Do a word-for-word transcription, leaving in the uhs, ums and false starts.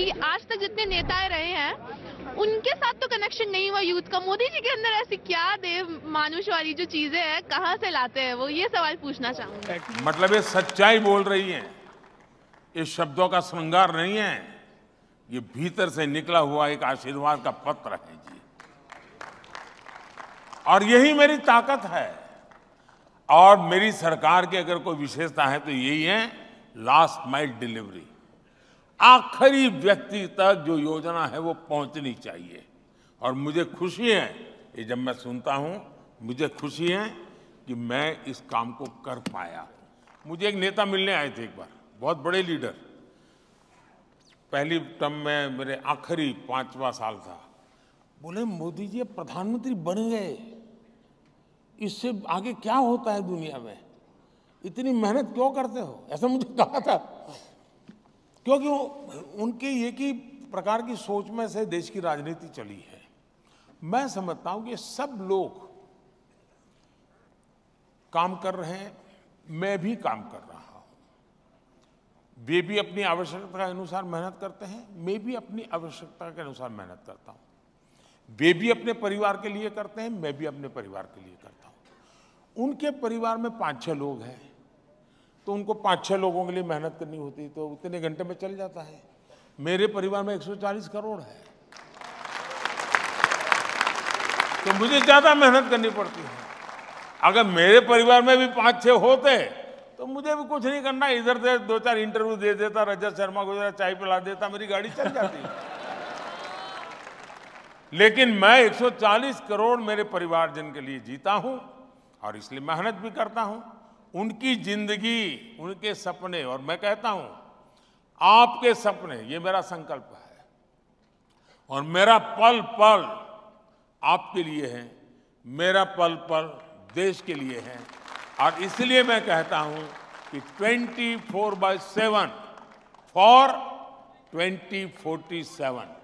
कि आज तक जितने नेताएं रहे हैं उनके साथ तो कनेक्शन नहीं हुआ यूथ का। मोदी जी के अंदर ऐसी क्या देव मानुष वाली जो चीजें हैं, कहाँ से लाते हैं वो, ये सवाल पूछना चाहूंगा। मतलब ये सच्चाई बोल रही है, ये शब्दों का श्रृंगार नहीं है, ये भीतर से निकला हुआ एक आशीर्वाद का पत्र है जी। और यही मेरी ताकत है। और मेरी सरकार की अगर कोई विशेषता है तो यही है लास्ट माइल डिलीवरी। आखिरी व्यक्ति तक जो योजना है वो पहुंचनी चाहिए। और मुझे खुशी है, ये जब मैं सुनता हूं मुझे खुशी है कि मैं इस काम को कर पाया। मुझे एक नेता मिलने आए थे एक बार, बहुत बड़े लीडर, पहली टर्म में मेरे आखिरी पांचवा साल था। बोले मोदी जी प्रधानमंत्री बन गए, इससे आगे क्या होता है दुनिया में, इतनी मेहनत क्यों करते हो, ऐसा मुझे कहा था। क्योंकि उनके एक ही प्रकार की सोच में से देश की राजनीति चली है। मैं समझता हूं कि सब लोग काम कर रहे हैं, मैं भी काम कर रहा हूं। वे भी अपनी आवश्यकता के अनुसार मेहनत करते हैं, मैं भी अपनी आवश्यकता के अनुसार मेहनत करता हूं। वे भी अपने परिवार के लिए करते हैं, मैं भी अपने परिवार के लिए करता हूं। उनके परिवार में पांच छह लोग हैं तो उनको पांच छह लोगों के लिए मेहनत करनी होती, तो उतने घंटे में चल जाता है। मेरे परिवार में एक सौ चालीस करोड़ है तो मुझे ज्यादा मेहनत करनी पड़ती है। अगर मेरे परिवार में भी पांच छह होते तो मुझे भी कुछ नहीं करना, इधर से दो चार इंटरव्यू दे देता, रजत शर्मा को जरा चाय पिला देता, मेरी गाड़ी चल जाती। लेकिन मैं एक सौ चालीस करोड़ मेरे परिवारजन के लिए जीता हूं और इसलिए मेहनत भी करता हूं। उनकी जिंदगी, उनके सपने, और मैं कहता हूं आपके सपने, ये मेरा संकल्प है। और मेरा पल पल आपके लिए है, मेरा पल पल देश के लिए है। और इसलिए मैं कहता हूं कि twenty four by seven for twenty forty seven.